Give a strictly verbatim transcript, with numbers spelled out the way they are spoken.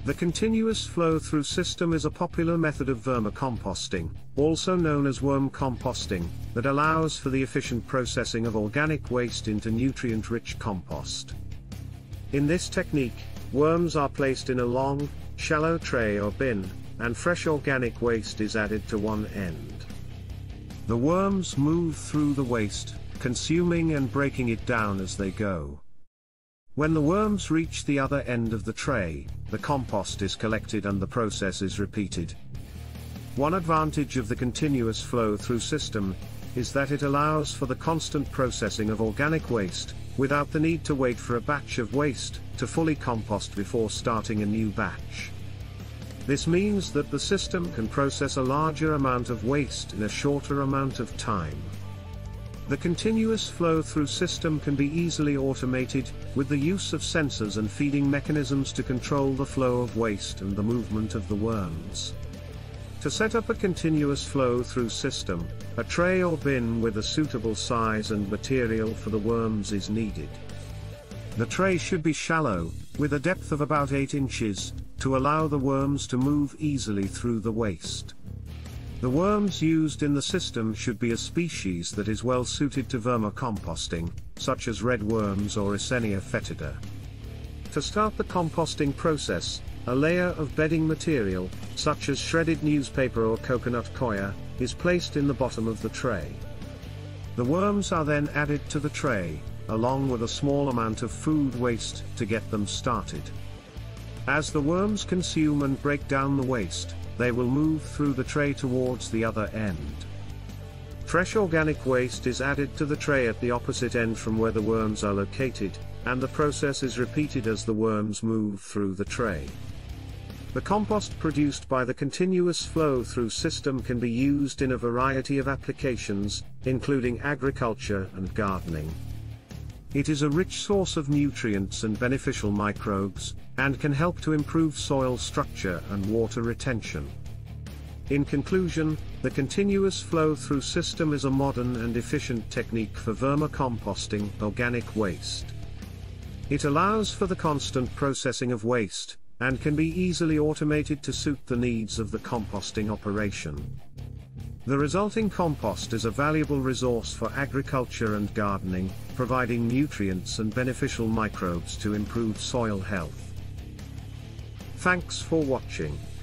The continuous flow-through system is a popular method of vermicomposting, also known as worm composting, that allows for the efficient processing of organic waste into nutrient-rich compost. In this technique, worms are placed in a long, shallow tray or bin, and fresh organic waste is added to one end. The worms move through the waste, consuming and breaking it down as they go. When the worms reach the other end of the tray, the compost is collected and the process is repeated. One advantage of the continuous flow-through system is that it allows for the constant processing of organic waste, without the need to wait for a batch of waste to fully compost before starting a new batch. This means that the system can process a larger amount of waste in a shorter amount of time. The continuous flow-through system can be easily automated, with the use of sensors and feeding mechanisms to control the flow of waste and the movement of the worms. To set up a continuous flow-through system, a tray or bin with a suitable size and material for the worms is needed. The tray should be shallow, with a depth of about eight inches, to allow the worms to move easily through the waste. The worms used in the system should be a species that is well suited to vermicomposting, such as red worms or Eisenia fetida. To start the composting process, a layer of bedding material, such as shredded newspaper or coconut coir, is placed in the bottom of the tray. The worms are then added to the tray, along with a small amount of food waste to get them started. As the worms consume and break down the waste, they will move through the tray towards the other end. Fresh organic waste is added to the tray at the opposite end from where the worms are located, and the process is repeated as the worms move through the tray. The compost produced by the continuous flow-through system can be used in a variety of applications, including agriculture and gardening. It is a rich source of nutrients and beneficial microbes, and can help to improve soil structure and water retention. In conclusion, the continuous flow-through system is a modern and efficient technique for vermicomposting organic waste. It allows for the constant processing of waste, and can be easily automated to suit the needs of the composting operation. The resulting compost is a valuable resource for agriculture and gardening, providing nutrients and beneficial microbes to improve soil health. Thanks for watching.